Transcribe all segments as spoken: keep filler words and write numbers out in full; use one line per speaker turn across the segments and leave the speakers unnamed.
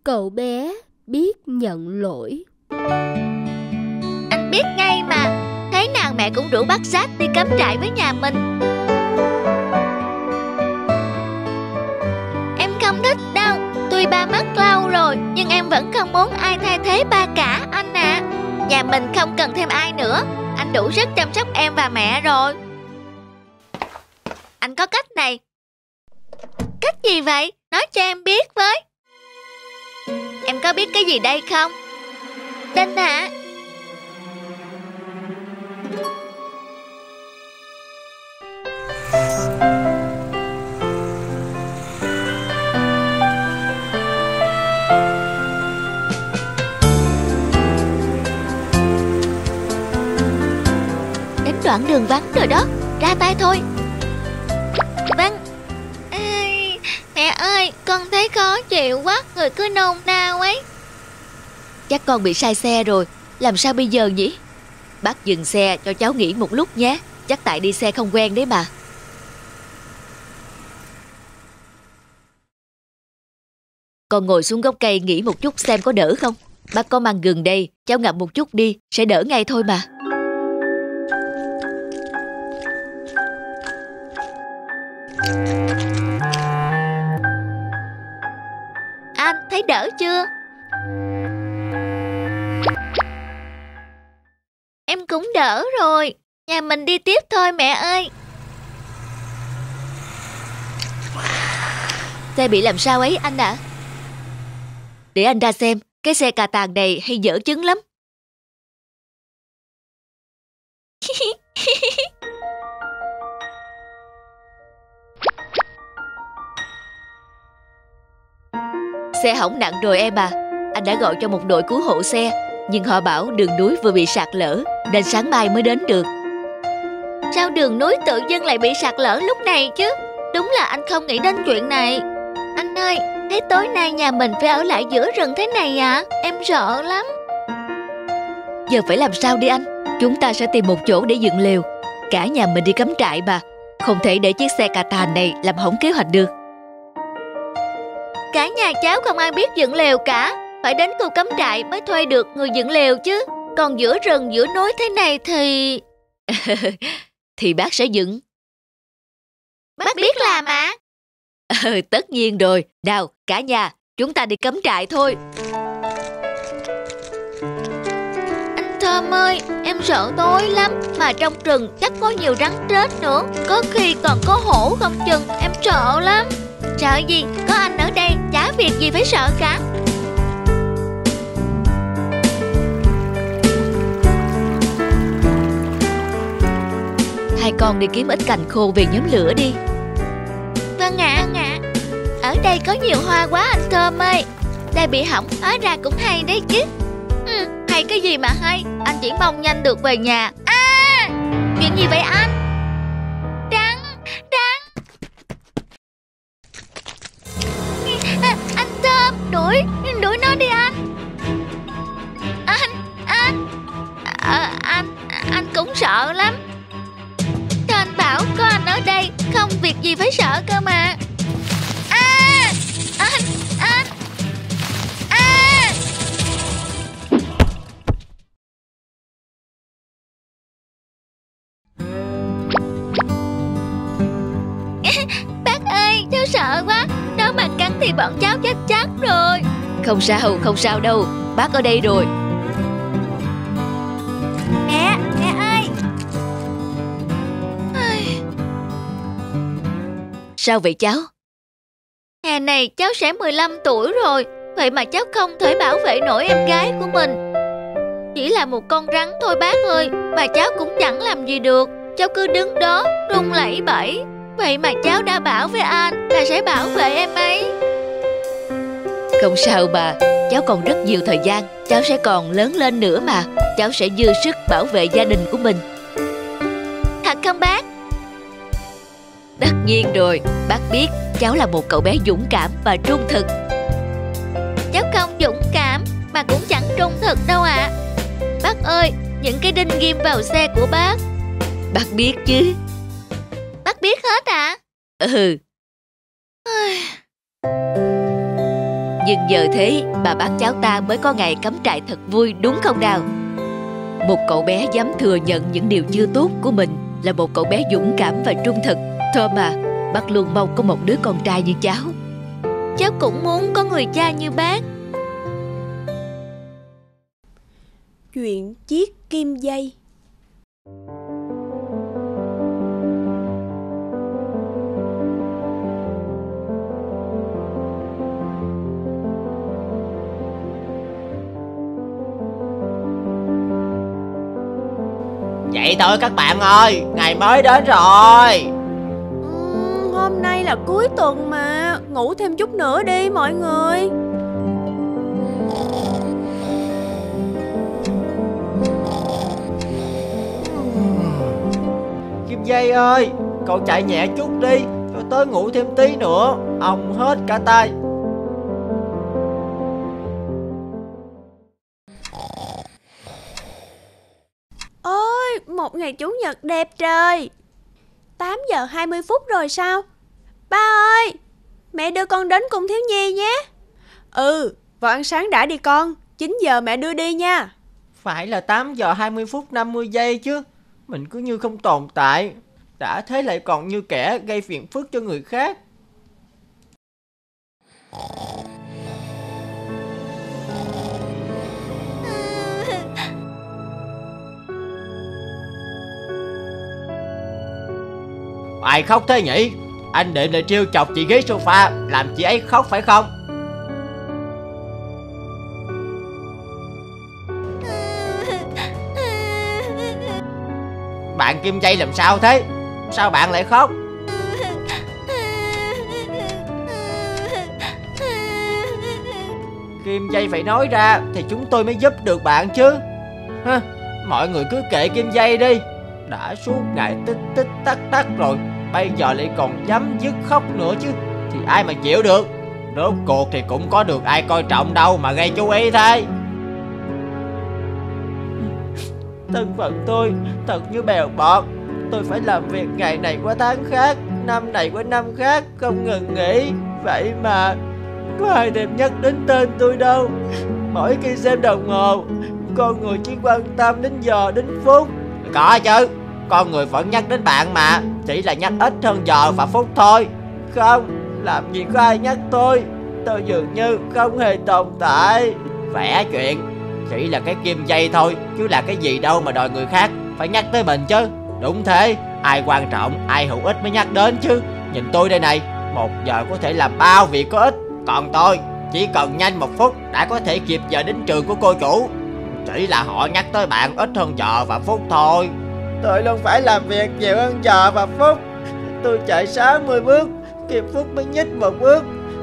Cậu bé biết nhận lỗi.
Anh biết ngay mà. Thế nào mẹ cũng rủ bác Jack đi cắm trại với nhà mình. Em không thích đâu. Tuy ba mất lâu rồi, nhưng em vẫn không muốn ai thay thế ba cả anh à. Nhà mình không cần thêm ai nữa. Anh đủ sức chăm sóc em và mẹ rồi. Anh có cách này. Cách gì vậy? Nói cho em biết với. Em có biết cái gì đây không? Đinh hả? Đến đoạn đường vắng rồi đó. Ra tay thôi. Vâng. Ê, mẹ ơi, con thấy khó chịu quá. Người cứ nôn nao ấy.
Chắc con bị sai xe rồi. Làm sao bây giờ nhỉ? Bác dừng xe cho cháu nghỉ một lúc nhé. Chắc tại đi xe không quen đấy mà. Con ngồi xuống gốc cây nghỉ một chút xem có đỡ không. Bác có măng gừng đây, cháu ngậm một chút đi, sẽ đỡ ngay thôi mà.
Anh thấy đỡ chưa? Em cũng đỡ rồi. Nhà mình đi tiếp thôi mẹ ơi.
Xe bị làm sao ấy anh ạ? À? Để anh ra xem. Cái xe cà tàng này hay dở chứng lắm. Xe hỏng nặng rồi em à. Anh đã gọi cho một đội cứu hộ xe, nhưng họ bảo đường núi vừa bị sạt lở, nên sáng mai mới đến được.
Sao đường núi tự dưng lại bị sạt lở lúc này chứ? Đúng là anh không nghĩ đến chuyện này. Anh ơi, thế tối nay nhà mình phải ở lại giữa rừng thế này à? Em sợ lắm.
Giờ phải làm sao đi anh? Chúng ta sẽ tìm một chỗ để dựng lều. Cả nhà mình đi cắm trại mà. Không thể để chiếc xe cà tàng này làm hỏng kế hoạch được.
Cả nhà cháu không ai biết dựng lều cả. Phải đến khu cắm trại mới thuê được người dựng lều chứ. Còn giữa rừng giữa núi thế này thì...
Thì bác sẽ dựng.
Bác biết làm à?
Ừ, tất nhiên rồi. Nào, cả nhà, chúng ta đi cắm trại thôi.
Anh Thơm ơi, em sợ tối lắm. Mà trong rừng chắc có nhiều rắn rết nữa. Có khi còn có hổ không chừng. Em sợ lắm. Sợ gì, có anh ở đây, chả việc gì phải sợ cả.
Hai con đi kiếm ít cành khô về nhóm lửa đi.
Vâng ạ. À, vâng ạ. À. Ở đây có nhiều hoa quá anh Thơm ơi. Đây bị hỏng, hóa ra cũng hay đấy chứ. Ừ, hay cái gì mà hay. Anh chỉ mong nhanh được về nhà. À, chuyện gì vậy anh? Rắn, rắn. À, anh Thơm, đuổi, đuổi nó đi anh. Anh, anh. À, anh, anh cũng sợ lắm. Anh bảo có anh ở đây, không việc gì phải sợ cơ mà. À, anh, anh. À. Bác ơi, cháu sợ quá. Nếu mà cắn thì bọn cháu chết chắc rồi.
Không sao, không sao đâu. Bác ở đây rồi.
Mẹ, mẹ ơi.
Sao vậy cháu?
Hè này cháu sẽ mười lăm tuổi rồi. Vậy mà cháu không thể bảo vệ nổi em gái của mình. Chỉ là một con rắn thôi bác ơi. Mà cháu cũng chẳng làm gì được. Cháu cứ đứng đó run lẩy bẩy. Vậy mà cháu đã bảo với anh là sẽ bảo vệ em ấy.
Không sao bà. Cháu còn rất nhiều thời gian. Cháu sẽ còn lớn lên nữa mà. Cháu sẽ dư sức bảo vệ gia đình của mình.
Thật không bác?
Tất nhiên rồi. Bác biết cháu là một cậu bé dũng cảm và trung thực.
Cháu không dũng cảm mà cũng chẳng trung thực đâu ạ. À. Bác ơi, những cái đinh ghim vào xe của bác.
Bác biết chứ.
Bác biết hết à?
Ừ. Nhưng nhờ thế bà bác cháu ta mới có ngày cắm trại thật vui, đúng không nào? Một cậu bé dám thừa nhận những điều chưa tốt của mình là một cậu bé dũng cảm và trung thực. Thôi mà, bác luôn mong có một đứa con trai như cháu.
Cháu cũng muốn có người cha như bác.
Chuyện chiếc kim dây.
Vậy thôi các bạn ơi, ngày mới đến rồi.
uhm, Hôm nay là cuối tuần mà, ngủ thêm chút nữa đi mọi người.
Kim dây ơi, cậu chạy nhẹ chút đi, cho tớ ngủ thêm tí nữa, ong hết cả tay.
Ôi, một ngày chủ nhật đẹp trời. Tám giờ hai mươi phút rồi sao? Ba ơi, mẹ đưa con đến cùng Thiếu Nhi nhé. Ừ, vào ăn sáng đã đi con, chín giờ mẹ đưa đi nha.
Phải là tám giờ hai mươi phút năm mươi giây chứ. Mình cứ như không tồn tại, đã thế lại còn như kẻ gây phiền phức cho người khác. Ai khóc thế nhỉ? Anh định là trêu chọc chị ghế sofa, làm chị ấy khóc phải không? Bạn Kim Dây làm sao thế? Sao bạn lại khóc? Kim Dây phải nói ra thì chúng tôi mới giúp được bạn chứ. Ha, mọi người cứ kệ Kim Dây đi. Đã suốt ngày tích tích tắc tắc rồi, bây giờ lại còn dám dứt khóc nữa chứ, thì ai mà chịu được. Rốt cuộc thì cũng có được ai coi trọng đâu mà gây chú ý thế. Thân phận tôi thật như bèo bọt. Tôi phải làm việc ngày này qua tháng khác, năm này qua năm khác, không ngừng nghỉ. Vậy mà có ai thèm nhắc đến tên tôi đâu. Mỗi khi xem đồng hồ, con người chỉ quan tâm đến giờ đến phút. Có chứ, con người vẫn nhắc đến bạn mà, chỉ là nhắc ít hơn giờ và phút thôi. Không, làm gì có ai nhắc tôi. Tôi dường như không hề tồn tại. Vẽ chuyện, chỉ là cái kim dây thôi, chứ là cái gì đâu mà đòi người khác phải nhắc tới mình chứ. Đúng thế, ai quan trọng, ai hữu ích mới nhắc đến chứ. Nhìn tôi đây này, một giờ có thể làm bao việc có ích. Còn tôi, chỉ cần nhanh một phút đã có thể kịp giờ đến trường của cô chủ. Chỉ là họ nhắc tới bạn ít hơn giờ và phút thôi. Tôi luôn phải làm việc nhiều hơn giờ và phút. Tôi chạy sáu mươi bước, kịp phút mới nhích một bước.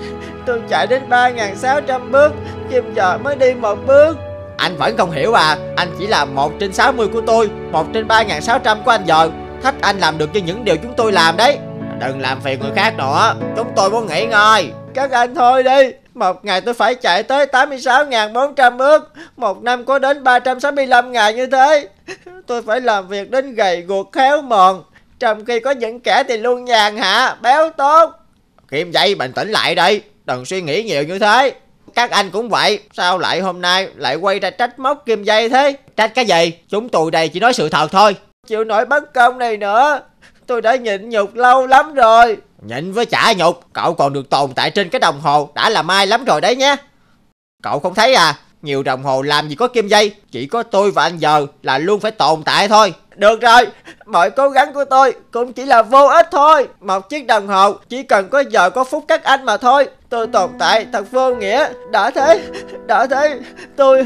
Tôi chạy đến ba nghìn sáu trăm bước, kịp giờ mới đi một bước. Anh vẫn không hiểu à? Anh chỉ là một trên sáu mươi của tôi, một trên ba nghìn sáu trăm của anh giờ. Thách anh làm được như những điều chúng tôi làm đấy. Đừng làm phiền người khác nữa, chúng tôi muốn nghỉ ngơi. Các anh thôi đi. Một ngày tôi phải chạy tới tám mươi sáu nghìn bốn trăm bước. Một năm có đến ba trăm sáu mươi lăm ngày như thế. Tôi phải làm việc đến gầy guộc khéo mòn, trong khi có những kẻ thì luôn nhàn hạ, béo tốt. Kim Dây bình tĩnh lại đi, đừng suy nghĩ nhiều như thế. Các anh cũng vậy, sao lại hôm nay lại quay ra trách móc Kim Dây thế? Trách cái gì? Chúng tôi đây chỉ nói sự thật thôi. Chịu nổi bất công này nữa. Tôi đã nhịn nhục lâu lắm rồi. Nhịn với chả nhục, cậu còn được tồn tại trên cái đồng hồ đã là may lắm rồi đấy nhé. Cậu không thấy à, nhiều đồng hồ làm gì có Kim Dây, chỉ có tôi và anh giờ là luôn phải tồn tại thôi. Được rồi, mọi cố gắng của tôi cũng chỉ là vô ích thôi. Một chiếc đồng hồ chỉ cần có giờ có phút các anh mà thôi. Tôi tồn tại thật vô nghĩa. Đã thế, đã thế, tôi...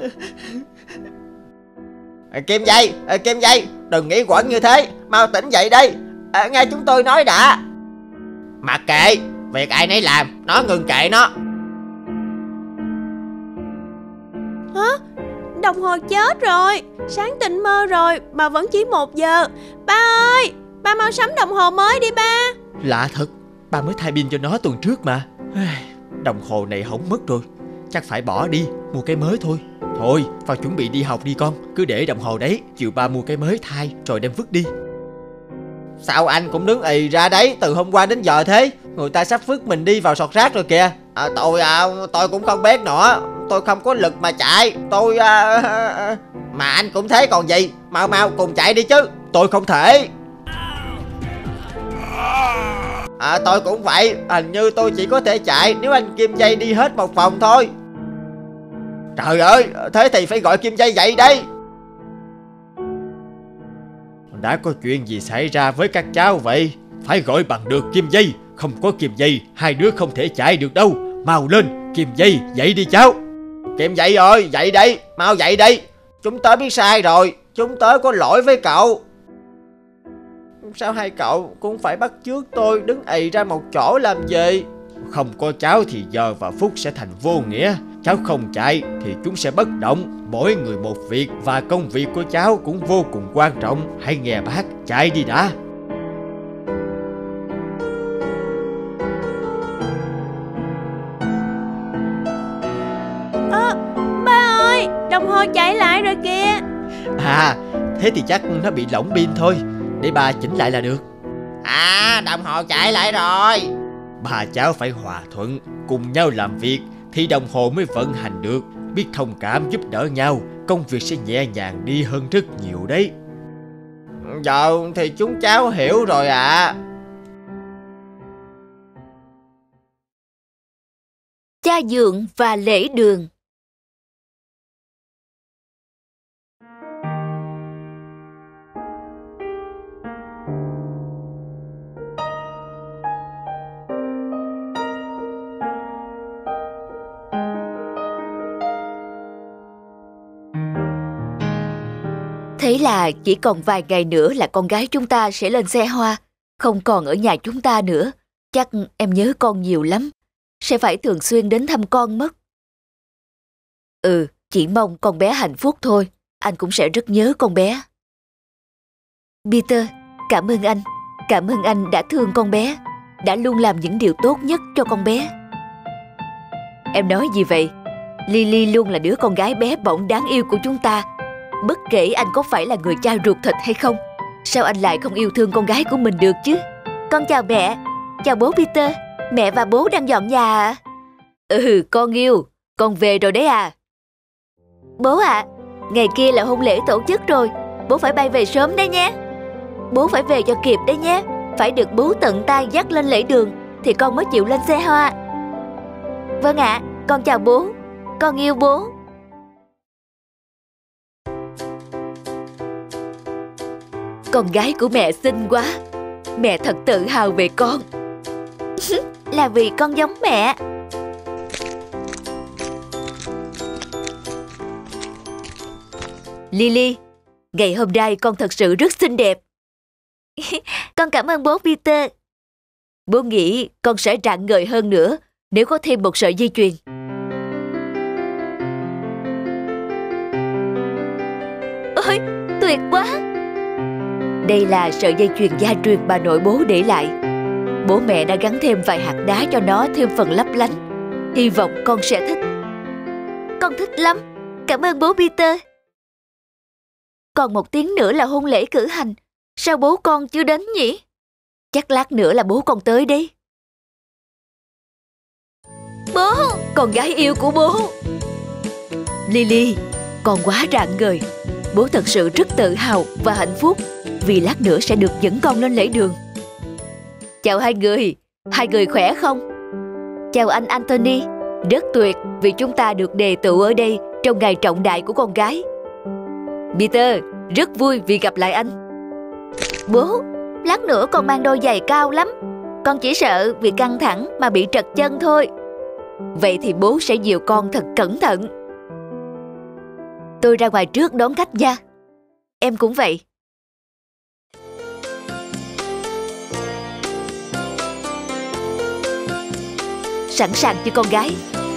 Kim Dây, Kim Dây, đừng nghĩ quẩn như thế, mau tỉnh dậy đi. À, nghe chúng tôi nói đã. Mặc kệ, việc ai nấy làm, nó ngừng kệ nó.
Hả? Đồng hồ chết rồi, sáng tỉnh mơ rồi mà vẫn chỉ một giờ. Ba ơi, ba mau sắm đồng hồ mới đi ba.
Lạ thật, ba mới thay pin cho nó tuần trước mà. Đồng hồ này hỏng mất rồi, chắc phải bỏ đi, mua cái mới thôi. Thôi, vào chuẩn bị đi học đi con, cứ để đồng hồ đấy, chiều ba mua cái mới thay rồi đem vứt đi. Sao anh cũng đứng ì ra đấy từ hôm qua đến giờ thế? Người ta sắp vứt mình đi vào sọt rác rồi kìa. À, tôi à, tôi cũng không biết nữa. Tôi không có lực mà chạy. Tôi à, mà anh cũng thế còn gì. Mau mau cùng chạy đi chứ. Tôi không thể. À, tôi cũng vậy. Hình như tôi chỉ có thể chạy nếu anh Kim Dây đi hết một vòng thôi. Trời ơi, thế thì phải gọi Kim Dây dậy đây. Đã có chuyện gì xảy ra với các cháu vậy? Phải gọi bằng được Kim Dây. Không có Kim Dây, hai đứa không thể chạy được đâu. Mau lên, Kim Dây, dậy đi cháu. Kim Dây ơi, dậy đây, mau dậy đi. Chúng tớ biết sai rồi, chúng tớ có lỗi với cậu. Sao hai cậu cũng phải bắt chước tôi đứng ì ra một chỗ làm gì? Không có cháu thì giờ và phút sẽ thành vô nghĩa. Cháu không chạy thì chúng sẽ bất động. Mỗi người một việc và công việc của cháu cũng vô cùng quan trọng. Hãy nghe bác, chạy đi đã.
Ơ, ba ơi, đồng hồ chạy lại rồi kìa.
À, thế thì chắc nó bị lỏng pin thôi. Để bà chỉnh lại là được. À, đồng hồ chạy lại rồi. Bà cháu phải hòa thuận, cùng nhau làm việc thì đồng hồ mới vận hành được. Biết thông cảm giúp đỡ nhau, công việc sẽ nhẹ nhàng đi hơn rất nhiều đấy. Giờ thì chúng cháu hiểu rồi ạ. À.
Cha dượng và lễ đường. Thế là chỉ còn vài ngày nữa là con gái chúng ta sẽ lên xe hoa, không còn ở nhà chúng ta nữa. Chắc em nhớ con nhiều lắm, sẽ phải thường xuyên đến thăm con mất. Ừ, chỉ mong con bé hạnh phúc thôi, anh cũng sẽ rất nhớ con bé. Peter, cảm ơn anh, cảm ơn anh đã thương con bé, đã luôn làm những điều tốt nhất cho con bé. Em nói gì vậy? Lily luôn là đứa con gái bé bỏng đáng yêu của chúng ta. Bất kể anh có phải là người cha ruột thịt hay không, sao anh lại không yêu thương con gái của mình được chứ? Con chào mẹ. Chào bố Peter. Mẹ và bố đang dọn nhà à? Ừ, con yêu. Con về rồi đấy à? Bố ạ, à, ngày kia là hôn lễ tổ chức rồi. Bố phải bay về sớm đấy nhé. Bố phải về cho kịp đấy nhé. Phải được bố tận tay dắt lên lễ đường thì con mới chịu lên xe hoa. Vâng ạ, à, con chào bố. Con yêu bố. Con gái của mẹ xinh quá. Mẹ thật tự hào về con. Là vì con giống mẹ. Lily, ngày hôm nay con thật sự rất xinh đẹp. Con cảm ơn bố Peter. Bố nghĩ con sẽ rạng ngời hơn nữa nếu có thêm một sợi dây chuyền. Ôi, tuyệt quá. Đây là sợi dây chuyền gia truyền bà nội bố để lại. Bố mẹ đã gắn thêm vài hạt đá cho nó thêm phần lấp lánh. Hy vọng con sẽ thích. Con thích lắm. Cảm ơn bố Peter. Còn một tiếng nữa là hôn lễ cử hành. Sao bố con chưa đến nhỉ? Chắc lát nữa là bố con tới đấy. Bố, con gái yêu của bố. Lily, con quá rạng ngời. Bố thật sự rất tự hào và hạnh phúc vì lát nữa sẽ được dẫn con lên lễ đường. Chào hai người, hai người khỏe không? Chào anh Anthony, rất tuyệt vì chúng ta được đề tụ ở đây trong ngày trọng đại của con gái. Peter, rất vui vì gặp lại anh. Bố, lát nữa con mang đôi giày cao lắm. Con chỉ sợ vì căng thẳng mà bị trật chân thôi. Vậy thì bố sẽ dìu con thật cẩn thận. Tôi ra ngoài trước đón khách nha. Em cũng vậy. Sẵn sàng chưa con gái?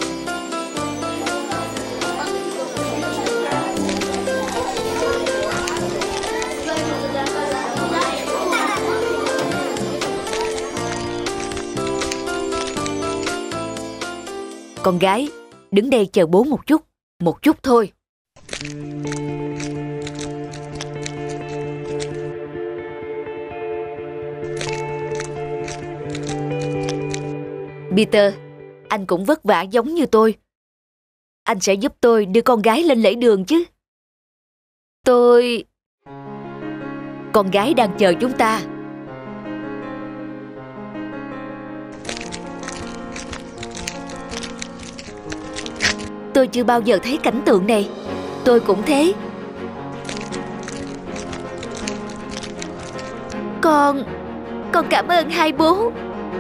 Con gái, đứng đây chờ bố một chút. Một chút thôi. Peter, anh cũng vất vả giống như tôi. Anh sẽ giúp tôi đưa con gái lên lễ đường chứ? Tôi... Con gái đang chờ chúng ta. Tôi chưa bao giờ thấy cảnh tượng này. Tôi cũng thế. Con... Con cảm ơn hai bố.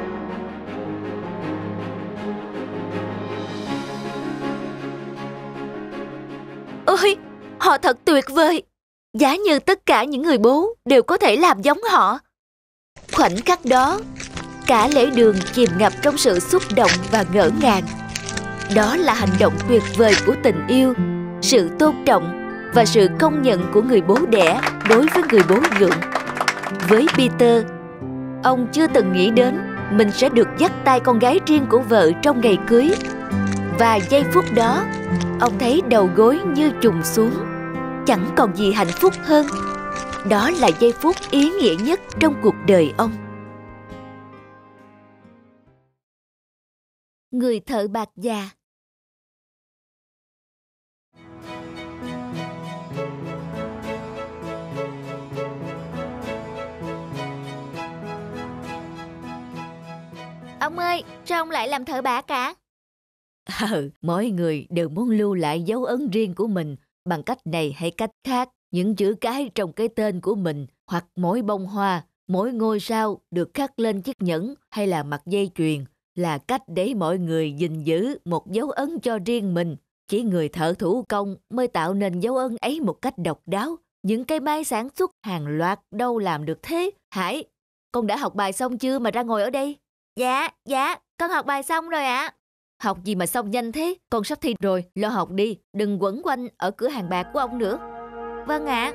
Ôi, họ thật tuyệt vời. Giá như tất cả những người bố đều có thể làm giống họ. Khoảnh khắc đó, cả lễ đường chìm ngập trong sự xúc động và ngỡ ngàng. Đó là hành động tuyệt vời của tình yêu, sự tôn trọng và sự công nhận của người bố đẻ đối với người bố dưỡng. Với Peter, ông chưa từng nghĩ đến mình sẽ được dắt tay con gái riêng của vợ trong ngày cưới. Và giây phút đó, ông thấy đầu gối như trùng xuống. Chẳng còn gì hạnh phúc hơn. Đó là giây phút ý nghĩa nhất trong cuộc đời ông. Người thợ bạc già.
Ông ơi, sao ông lại làm thợ bạc cả?
Ừ, mỗi người đều muốn lưu lại dấu ấn riêng của mình bằng cách này hay cách khác. Những chữ cái trong cái tên của mình, hoặc mỗi bông hoa, mỗi ngôi sao được khắc lên chiếc nhẫn hay là mặt dây chuyền là cách để mọi người gìn giữ một dấu ấn cho riêng mình. Chỉ người thợ thủ công mới tạo nên dấu ấn ấy một cách độc đáo. Những cái máy sản xuất hàng loạt đâu làm được thế. Hải, con đã học bài xong chưa mà ra ngồi ở đây?
Dạ, dạ, con học bài xong rồi ạ.
Học gì mà xong nhanh thế? Con sắp thi rồi, lo học đi. Đừng quẩn quanh ở cửa hàng bạc của ông nữa.
Vâng ạ.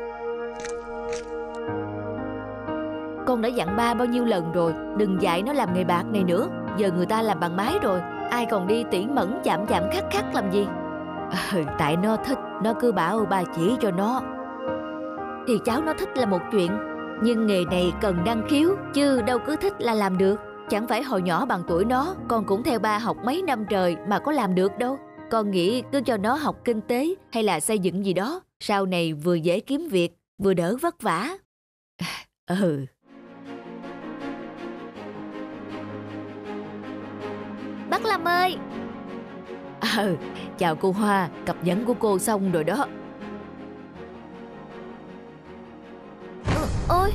Con đã dặn ba bao nhiêu lần rồi, đừng dạy nó làm nghề bạc này nữa. Giờ người ta làm bằng máy rồi, ai còn đi tỉ mẩn chạm chạm khắc khắc làm gì? À, tại nó thích, nó cứ bảo ba chỉ cho nó. Thì cháu nó thích là một chuyện, nhưng nghề này cần năng khiếu, chứ đâu cứ thích là làm được. Chẳng phải hồi nhỏ bằng tuổi nó, con cũng theo ba học mấy năm trời mà có làm được đâu. Con nghĩ cứ cho nó học kinh tế hay là xây dựng gì đó, sau này vừa dễ kiếm việc, vừa đỡ vất vả. Ừ.
Bác Lâm ơi.
Ừ, chào cô Hoa, cặp nhẫn của cô xong rồi đó.
Ừ, ôi.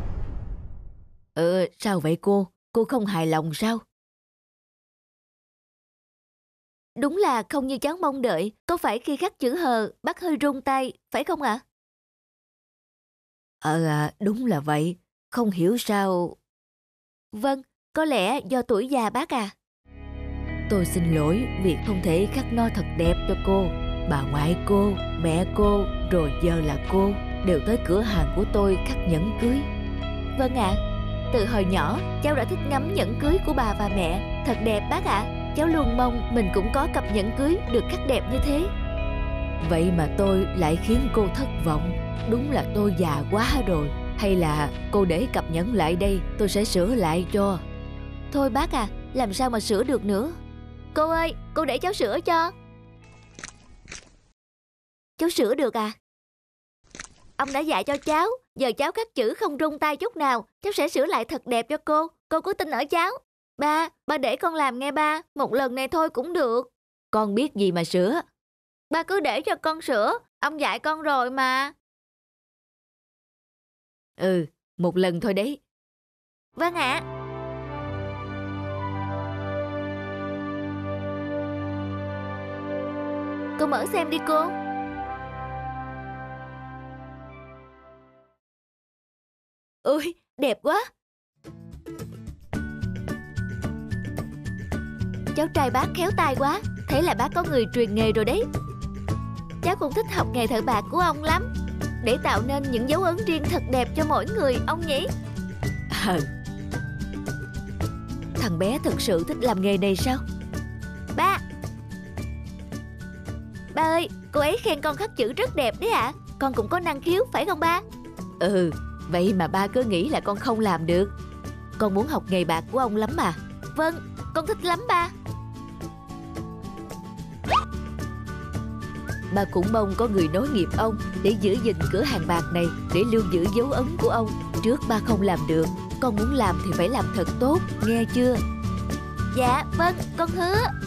Ừ, sao vậy cô? Cô không hài lòng sao?
Đúng là không như cháu mong đợi. Có phải khi khắc chữ hờ bác hơi run tay, phải không ạ?
Ờ à, đúng là vậy. Không hiểu sao.
Vâng, có lẽ do tuổi già bác à.
Tôi xin lỗi vì không thể khắc nó thật đẹp cho cô. Bà ngoại cô, mẹ cô, rồi giờ là cô đều tới cửa hàng của tôi khắc nhẫn cưới.
Vâng ạ. À, từ hồi nhỏ cháu đã thích ngắm nhẫn cưới của bà và mẹ. Thật đẹp bác ạ. À. Cháu luôn mong mình cũng có cặp nhẫn cưới được khắc đẹp như thế.
Vậy mà tôi lại khiến cô thất vọng. Đúng là tôi già quá rồi. Hay là cô để cặp nhẫn lại đây, tôi sẽ sửa lại cho.
Thôi bác à, làm sao mà sửa được nữa. Cô ơi, cô để cháu sửa cho. Cháu sửa được à? Ông đã dạy cho cháu, giờ cháu khắc chữ không rung tay chút nào. Cháu sẽ sửa lại thật đẹp cho cô. Cô cứ tin ở cháu. Ba, ba để con làm nghe ba. Một lần này thôi cũng được.
Con biết gì mà sửa.
Ba cứ để cho con sửa. Ông dạy con rồi mà.
Ừ, một lần thôi đấy.
Vâng ạ. Cô mở xem đi cô.
Ôi, đẹp quá.
Cháu trai bác khéo tay quá. Thế là bác có người truyền nghề rồi đấy. Cháu cũng thích học nghề thợ bạc của ông lắm, để tạo nên những dấu ấn riêng thật đẹp cho mỗi người, ông nhỉ?
À, thằng bé thật sự thích làm nghề này sao?
Ba Ba ơi, cô ấy khen con khắc chữ rất đẹp đấy ạ. À. Con cũng có năng khiếu, phải không ba?
Ừ, vậy mà ba cứ nghĩ là con không làm được. Con muốn học nghề bạc của ông lắm mà.
Vâng, con thích lắm ba.
Ba cũng mong có người nối nghiệp ông để giữ gìn cửa hàng bạc này, để lưu giữ dấu ấn của ông. Trước ba không làm được, con muốn làm thì phải làm thật tốt, nghe chưa?
Dạ vâng, con hứa.